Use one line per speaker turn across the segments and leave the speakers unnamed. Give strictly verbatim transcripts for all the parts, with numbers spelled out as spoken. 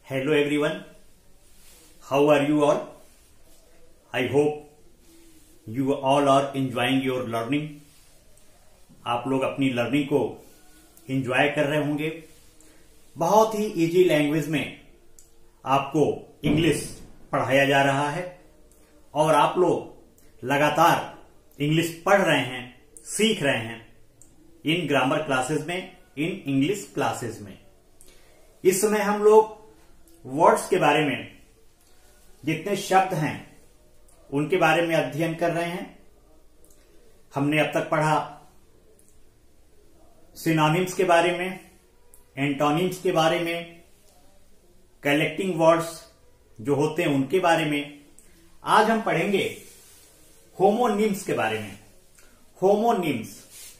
Hello everyone, how are you all? I hope you all are enjoying your learning. आप लोग अपनी learning को enjoy कर रहे होंगे. बहुत ही इजी लैंग्वेज में आपको इंग्लिश पढ़ाया जा रहा है और आप लोग लगातार इंग्लिश पढ़ रहे हैं, सीख रहे हैं इन ग्रामर क्लासेस में, इन इंग्लिश क्लासेस में. इस समय हम लोग वर्ड्स के बारे में, जितने शब्द हैं उनके बारे में अध्ययन कर रहे हैं. हमने अब तक पढ़ा सिनोनिम्स के बारे में, एंटोनिम्स के बारे में, कलेक्टिंग वर्ड्स जो होते हैं उनके बारे में. आज हम पढ़ेंगे होमोनिम्स के बारे में. होमोनिम्स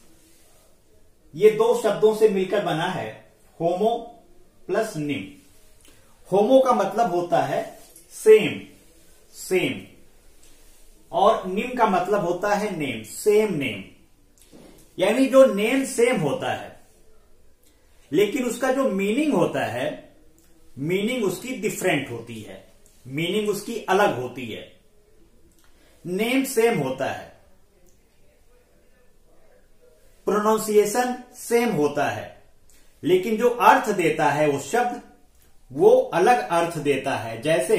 ये दो शब्दों से मिलकर बना है, होमो प्लस निम. होमो का मतलब होता है सेम, सेम, और निम का मतलब होता है नेम, सेम नेम. यानी जो नेम सेम होता है लेकिन उसका जो मीनिंग होता है, मीनिंग उसकी डिफरेंट होती है, मीनिंग उसकी अलग होती है. नेम सेम होता है, प्रोनाउंसिएशन सेम होता है, लेकिन जो अर्थ देता है वो शब्द वो अलग अर्थ देता है. जैसे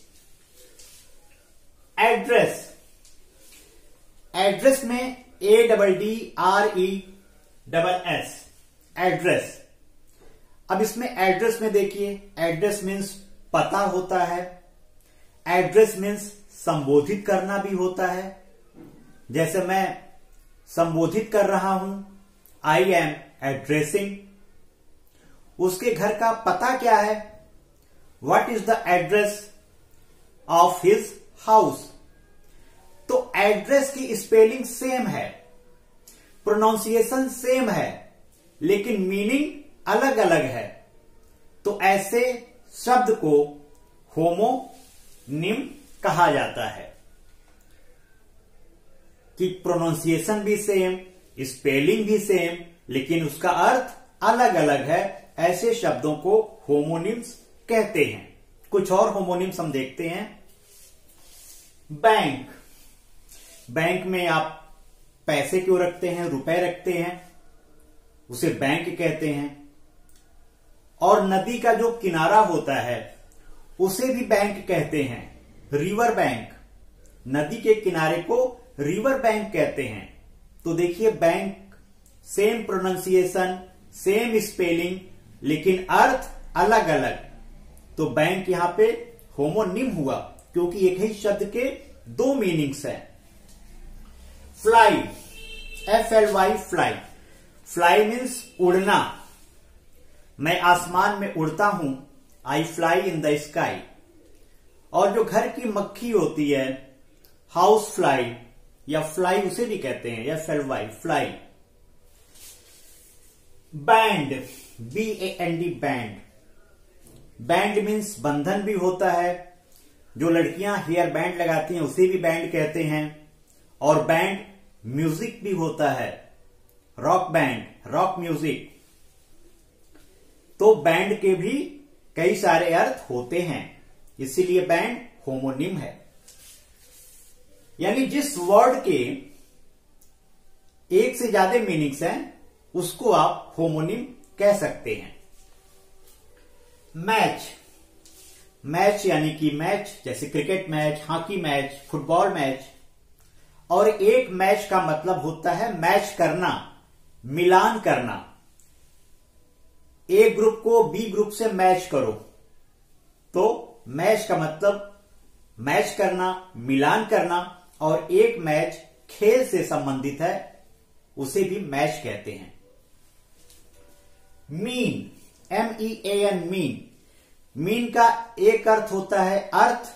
एड्रेस, एड्रेस में A double D R E double S, address. अब इसमें एड्रेस में देखिए, एड्रेस मीन्स पता होता है, एड्रेस मीन्स संबोधित करना भी होता है. जैसे मैं संबोधित कर रहा हूं, आई एम एड्रेसिंग. उसके घर का पता क्या है, what is the address of his house. तो एड्रेस की स्पेलिंग सेम है, प्रोनाउंसिएशन सेम है, लेकिन मीनिंग अलग अलग है. तो ऐसे शब्द को होमोनिम कहा जाता है कि प्रोनाउंसिएशन भी सेम, स्पेलिंग भी सेम, लेकिन उसका अर्थ अलग अलग है. ऐसे शब्दों को होमोनिम्स कहते हैं. कुछ और होमोनिम्स हम देखते हैं. बैंक, बैंक में आप पैसे क्यों रखते हैं, रुपए रखते हैं, उसे बैंक कहते हैं. और नदी का जो किनारा होता है उसे भी बैंक कहते हैं, रिवर बैंक. नदी के किनारे को रिवर बैंक कहते हैं. तो देखिए, bank same pronunciation, same spelling, लेकिन अर्थ अलग अलग. तो बैंक यहां पे होमोनिम हुआ क्योंकि एक ही शब्द के दो मीनिंग्स हैं. Fly, F L Y, fly. Fly means उड़ना. मैं आसमान में उड़ता हूं, I fly in the sky. और जो घर की मक्खी होती है, हाउस फ्लाई या फ्लाई उसे भी कहते हैं, F L Y, fly. Band, B A N D, band. Band means बंधन भी होता है. जो लड़कियां हेयर बैंड लगाती हैं उसे भी बैंड कहते हैं. और बैंड म्यूजिक भी होता है, रॉक बैंड, रॉक म्यूजिक. तो बैंड के भी कई सारे अर्थ होते हैं, इसीलिए बैंड होमोनिम है. यानी जिस वर्ड के एक से ज्यादा मीनिंग्स हैं उसको आप होमोनिम कह सकते हैं. मैच, मैच यानी कि मैच, जैसे cricket match, hockey match, football match. और एक मैच का मतलब होता है मैच करना, मिलान करना. ए ग्रुप को बी ग्रुप से मैच करो. तो मैच का मतलब मैच करना, मिलान करना. और एक मैच खेल से संबंधित है, उसे भी मैच कहते हैं. Mean, M E A N, mean. Mean का एक अर्थ होता है अर्थ,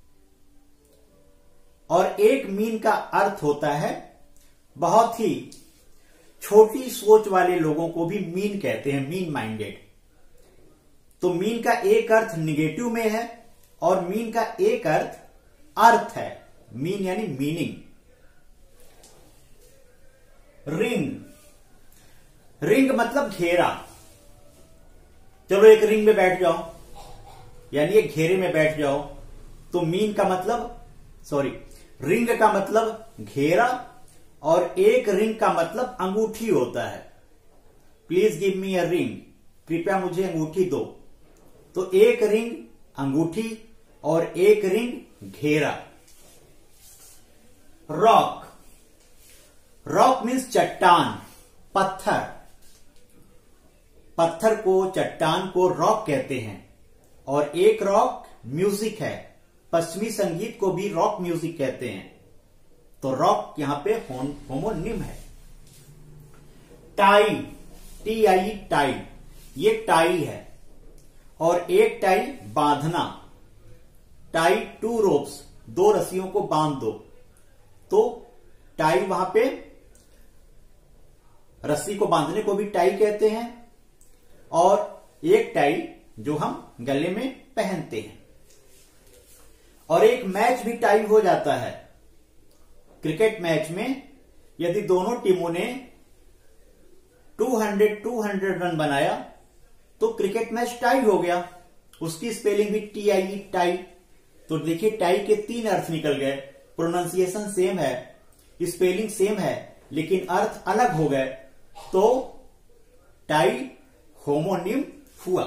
और एक मीन का अर्थ होता है बहुत ही छोटी सोच वाले लोगों को भी मीन कहते हैं, मीन माइंडेड. तो मीन का एक अर्थ निगेटिव में है और मीन का एक अर्थ अर्थ है. मीन यानी मीनिंग. रिंग, रिंग मतलब घेरा. चलो एक रिंग में बैठ जाओ, यानी एक घेरे में बैठ जाओ। तो मीन का मतलब सॉरी रिंग का मतलब घेरा और एक रिंग का मतलब अंगूठी होता है। Please give me a ring, कृपया मुझे अंगूठी दो। तो एक रिंग अंगूठी और एक रिंग घेरा। रॉक, रॉक मीन्स चट्टान, पत्थर। पत्थर को, चट्टान को रॉक कहते हैं। और एक रॉक म्यूजिक है, पश्चिमी संगीत को भी रॉक म्यूजिक कहते हैं। तो रॉक यहां पे होमोनिम है। टाई, टी आई टाई, ये टाई है। और एक टाई बांधना, टाई टू रोप्स, दो रस्सियों को बांध दो। तो टाई वहां पे रस्सी को बांधने को भी टाई कहते हैं। और एक टाई जो हम गले में पहनते हैं। और एक मैच भी टाई हो जाता है। क्रिकेट मैच में यदि दोनों टीमों ने दो सौ दो सौ रन बनाया तो क्रिकेट मैच टाई हो गया। उसकी स्पेलिंग भी टी आई टाई। तो देखिए टाई के तीन अर्थ निकल गए। प्रोनाउंसिएशन सेम है, स्पेलिंग सेम है, लेकिन अर्थ अलग हो गए। तो टाई होमोनिम हुआ।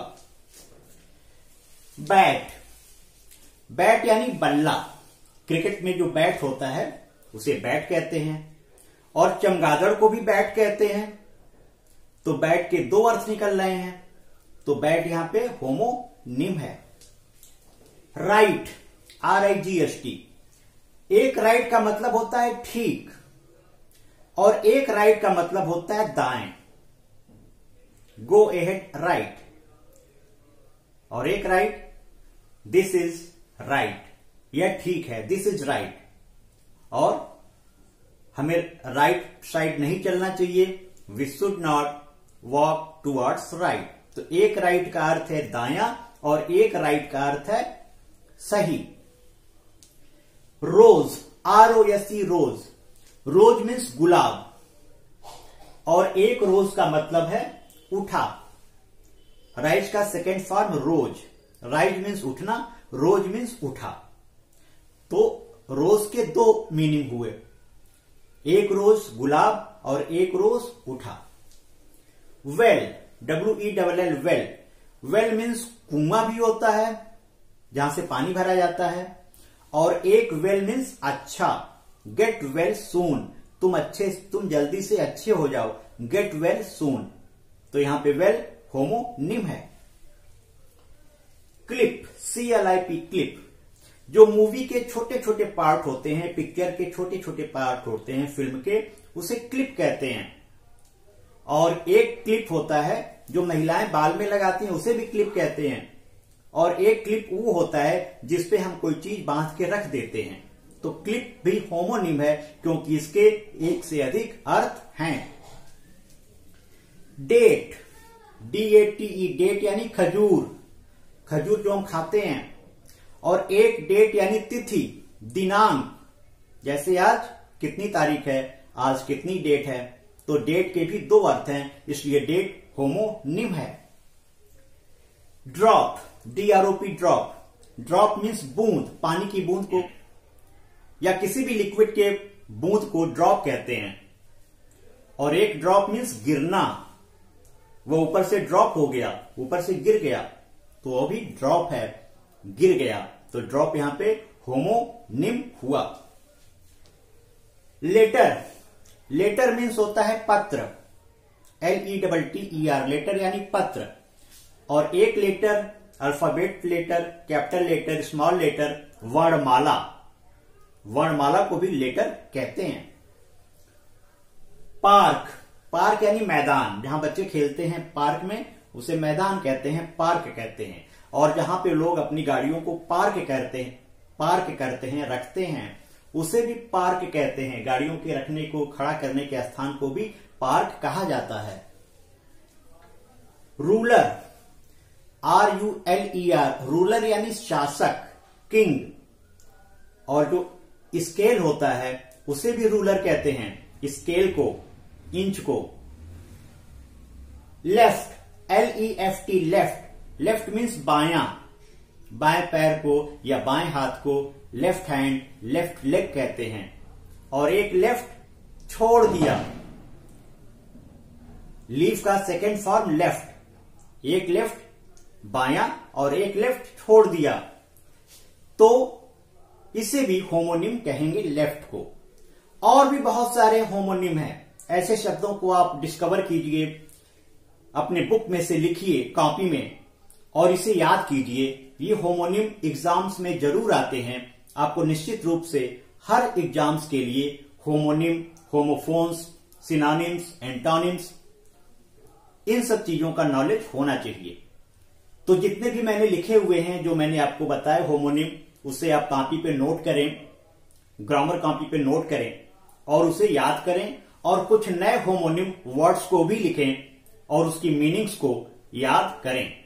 बैट, बैट यानी बल्ला। क्रिकेट में जो बैट होता है उसे बैट कहते हैं। और चमगादड़ को भी बैट कहते हैं। तो बैट के दो अर्थ निकल रहे हैं। तो बैट यहां पे होमोनिम है। Right, R I G S T, एक राइट का मतलब होता है ठीक और एक राइट का मतलब होता है दाएं। Go ahead right. और एक राइट, दिस इज राइट, यह ठीक है, दिस इज राइट। और हमें राइट साइड नहीं चलना चाहिए, we should not walk towards right. तो एक राइट का अर्थ है दायां और एक राइट का अर्थ है सही। Rose, R O S E, rose, rose means गुलाब। और एक रोज का मतलब है उठा। राइज का second form rose, rise means उठना, रोज मीन्स उठा। तो रोज के दो मीनिंग हुए, एक रोज गुलाब और एक रोज उठा। Well, W E double L, well, well means कुआं भी होता है जहां से पानी भरा जाता है। और एक वेल मीन्स अच्छा, गेट वेल सून, तुम अच्छे, तुम जल्दी से अच्छे हो जाओ, गेट वेल सून। तो यहां पे वेल होमोनिम है। Clip, C L I P, clip, जो मूवी के छोटे छोटे पार्ट होते हैं, पिक्चर के छोटे छोटे पार्ट होते हैं फिल्म के, उसे क्लिप कहते हैं। और एक क्लिप होता है जो महिलाएं बाल में लगाती हैं, उसे भी क्लिप कहते हैं। और एक क्लिप वो होता है जिसपे हम कोई चीज बांध के रख देते हैं। तो क्लिप भी होमोनिम है क्योंकि इसके एक से अधिक अर्थ हैं। Date, D A T E, date यानी खजूर, खजूर जो हम खाते हैं। और एक डेट यानी तिथि, दिनांक, जैसे आज कितनी तारीख है, आज कितनी डेट है। तो डेट के भी दो अर्थ हैं, इसलिए डेट होमोनिम है। Drop, D R O P, drop, drop means बूंद, पानी की बूंद को या किसी भी लिक्विड के बूंद को ड्रॉप कहते हैं। और एक ड्रॉप मीन्स गिरना, वो ऊपर से ड्रॉप हो गया, ऊपर से गिर गया, तो वो भी ड्रॉप है, गिर गया। तो ड्रॉप यहां पे होमोनिम हुआ। लेटर, लेटर मीन्स होता है पत्र, L E double T E R, letter यानी पत्र। और एक letter, alphabet letter, capital letter, small letter, वर्णमाला, वर्णमाला को भी लेटर कहते हैं। पार्क, पार्क यानी मैदान, जहां बच्चे खेलते हैं पार्क में, उसे मैदान कहते हैं, पार्क कहते हैं। और जहां पे लोग अपनी गाड़ियों को पार्क करते हैं, पार्क करते हैं, रखते हैं, उसे भी पार्क कहते हैं। गाड़ियों के रखने को, खड़ा करने के स्थान को भी पार्क कहा जाता है। Ruler, R U L E R, ruler यानी शासक, किंग। और जो स्केल होता है उसे भी रूलर कहते हैं, स्केल को, इंच को। Left, L E F T, left, left means बायां। बाएं पैर को या बाएं हाथ को लेफ्ट हैंड, लेफ्ट लेग कहते हैं। और एक लेफ्ट छोड़ दिया, लीव का सेकेंड फॉर्म लेफ्ट, एक लेफ्ट बायां और एक लेफ्ट छोड़ दिया, तो इसे भी होमोनिम कहेंगे लेफ्ट को। और भी बहुत सारे होमोनिम हैं, ऐसे शब्दों को आप डिस्कवर कीजिए, अपने बुक में से लिखिए कॉपी में और इसे याद कीजिए। ये होमोनिम एग्जाम्स में जरूर आते हैं। आपको निश्चित रूप से हर एग्जाम्स के लिए होमोनिम, होमोफोन्स, सिनोनिम्स, एंटोनिम्स, इन सब चीजों का नॉलेज होना चाहिए। तो जितने भी मैंने लिखे हुए हैं, जो मैंने आपको बताया होमोनिम, उसे आप कॉपी पे नोट करें, ग्रामर कॉपी पे नोट करें और उसे याद करें और कुछ नए होमोनिम वर्ड्स को भी लिखें और उसकी मीनिंग्स को याद करें।